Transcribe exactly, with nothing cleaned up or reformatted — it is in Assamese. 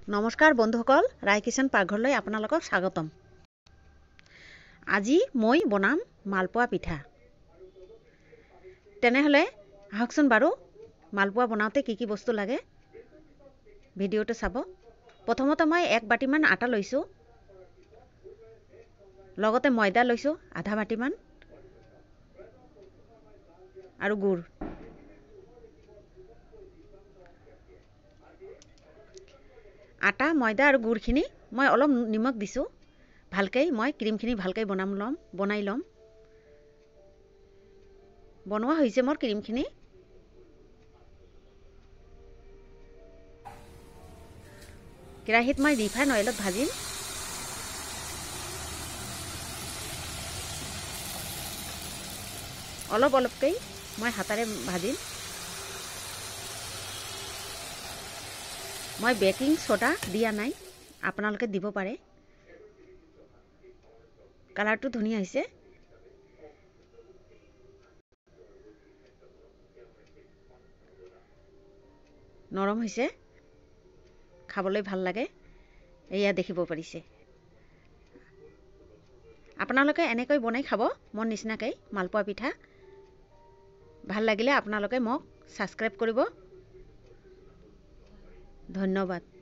নমস্কাৰ বন্ধুসকল, ৰায় কিচেন পাকঘৰলৈ আপোনালোকক স্বাগতম। আজি মই বনাম মালপোৱা পিঠা। তেনেহলে আহকচোন বাৰু মালপোৱা বনাওঁতে কি কি বস্তু লাগে ভিডিঅ'টো চাব। প্ৰথমতে মই এক বাটিমান আটা লৈছোঁ, লগতে ময়দা লৈছোঁ আধা বাটিমান আৰু গুড়। আটা, ময়দা আৰু গুড়খিনি মই অলপ নিমখ দিছোঁ। ভালকৈ মই ক্ৰীমখিনি ভালকৈ বনাম ল'ম বনাই ল'ম। বনোৱা হৈছে মোৰ ক্ৰীমখিনি। কেৰাহীত মই ৰিফাইন অইলত ভাজিম। অলপ অলপকৈ মই হাতেৰে ভাজিম। মই বেকিং সোডা দিয়া নাই, আপোনালোকে দিব পাৰে। কালাৰটো ধুনীয়া হৈছে। নৰম হৈছে, খাবলৈ ভাল লাগে, এয়া দেখিব পাৰিছে। আপোনালোকে এনেকৈ বনাই খাব মোৰ নিচিনাকৈ মালপোৱা পিঠা। ভাল লাগিলে আপোনালোকে মোক ছাবস্ক্ৰাইব কৰিব। ধন্যবাদ।